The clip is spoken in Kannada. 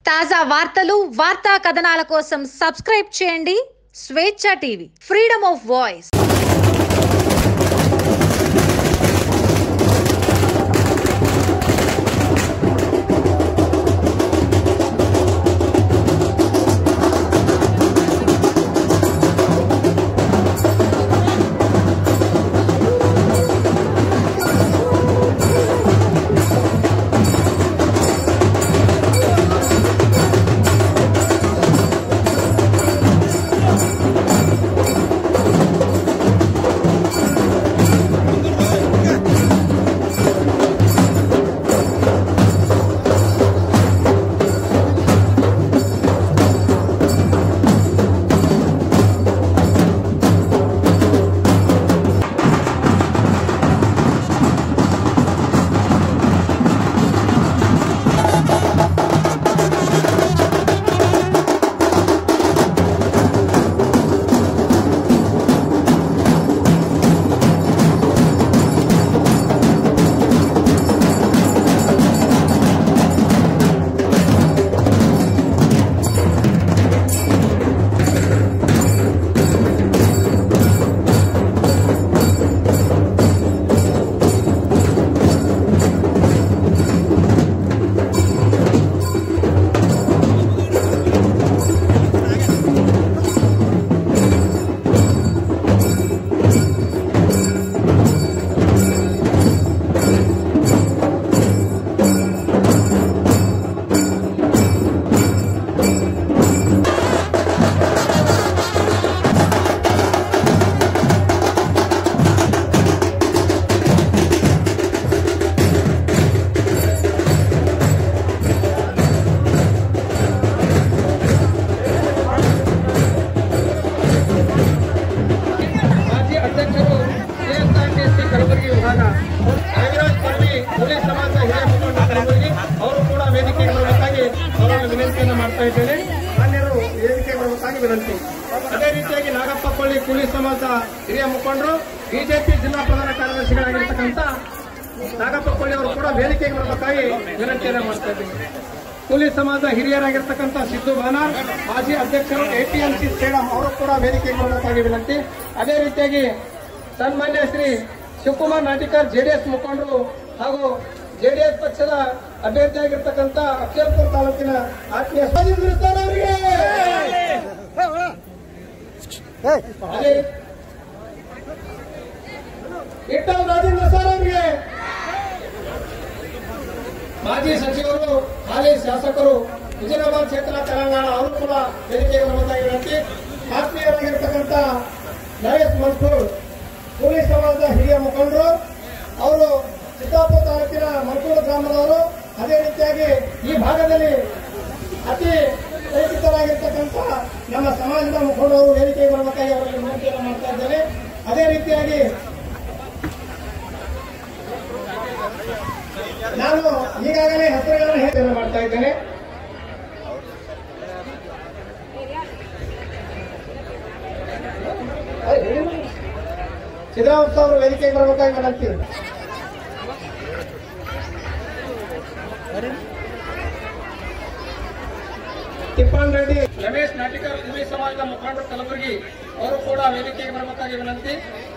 తాజా వార్తలు వార్తా కథనాల కోసం సబ్స్క్రైబ్ చేయండి స్వేచ్ఛ టీవీ, ఫ్రీడమ్ ఆఫ్ వాయిస్. ವಿನಂತಿ. ಅದೇ ರೀತಿಯಾಗಿ ನಾಗಪ್ಪಕೊಳ್ಳಿ ಕೂಲಿ ಸಮಾಜ ಹಿರಿಯ ಮುಖಂಡರು ಬಿಜೆಪಿ ಜಿಲ್ಲಾ ಪ್ರಧಾನ ಕಾರ್ಯದರ್ಶಿಗಳಾಗಿರ್ತಕ್ಕಂಥ ನಾಗಪ್ಪಕೊಳ್ಳಿ ಅವರು ಕೂಡ ವೇದಿಕೆಗೆ ಬರಬೇಕಾಗಿ ವಿನಂತಿಯನ್ನು ಮಾಡ್ತಾ ಇದ್ದೀವಿ. ಕೂಲಿ ಸಮಾಜ ಹಿರಿಯರಾಗಿರ್ತಕ್ಕಂಥ ಸಿದ್ದು ಬಾನಾರ್ ಮಾಜಿ ಅಧ್ಯಕ್ಷರು ಎಪಿಎಂಸಿ ಸ್ಟೇಡಿಯಂ ಅವರು ಕೂಡ ವೇದಿಕೆಗೆ ಬರಬೇಕಾಗಿ ವಿನಂತಿ. ಅದೇ ರೀತಿಯಾಗಿ ಸನ್ಮಾನ್ಯ ಶ್ರೀ ಶಿವಕುಮಾರ್ ನಾಟಿಕರ್ ಜೆಡಿಎಸ್ ಮುಖಂಡರು ಹಾಗೂ ಜೆಡಿಎಸ್ ಪಕ್ಷದ ಅಭ್ಯರ್ಥಿಯಾಗಿರ್ತಕ್ಕಂಥ ಅಫಜಲ್ಪುರ ತಾಲೂಕಿನ ಆತ್ಮೀಯ ಅವರಿಗೆ ಇಟ್ಟಲ್ ರಾಜೇಂದ್ರ ಸರ್ ಅವರಿಗೆ ಮಾಜಿ ಸಚಿವರು ಹಾಲಿ ಶಾಸಕರು ಹುಜರಾಬಾದ್ ಕ್ಷೇತ್ರ ತೆಲಂಗಾಣ ಅವರು ಕೂಡ ವೇದಿಕೆಗೆ ಬರಬೇಕಾಗಿ ವಿನಂತಿ. ಆತ್ಮೀಯರಾಗಿರ್ತಕ್ಕಂಥ ನರೇಶ್ ಮನ್ಸೂರ್ ಕೂಲಿ ಸಮಾಜದ ಹಿರಿಯ ಮುಖಂಡರು ಅವರು ಚಿತ್ತಾಪುರ ತಾಲೂಕಿನ ಮನ್ಸೂರು ಗ್ರಾಮದವರು. ಅದೇ ರೀತಿಯಾಗಿ ಈ ಭಾಗದಲ್ಲಿ ಅತಿ ಪರಿಚಿತರಾಗಿರ್ತಕ್ಕಂಥ ನಮ್ಮ ಸಮಾಜದ ಮುಖಂಡರು ವೇದಿಕೆಗೆ ಬರಬೇಕಾಗಿ ಅವರಿಗೆ ವಿನಂತಿಯನ್ನು ಮಾಡ್ತಾ ಇದ್ದೇನೆ. ಅದೇ ರೀತಿಯಾಗಿ ನಾನು ಈಗಾಗಲೇ ಹೆಸರುಗಳನ್ನು ಹೇಳನ್ನು ಮಾಡ್ತಾ ಇದ್ದೇನೆ. ಸಿದ್ದರಾಮಯ್ಯ ಅವರು ವೇದಿಕೆಗೆ ಬರಬೇಕಾಗಿ ವಿನಂತಿ. ತಿಪ್ಪಣ್ಣ ರೆಡ್ಡಿ, ರಮೇಶ್ ನಾಟಿಕರ್ ಕೂಲಿ ಸಮಾಜದ ಮುಖಂಡರು ಕಲಬುರಗಿ ಅವರು ಕೂಡ ವೇದಿಕೆಗೆ ಬರಬೇಕಾಗಿ ವಿನಂತಿ.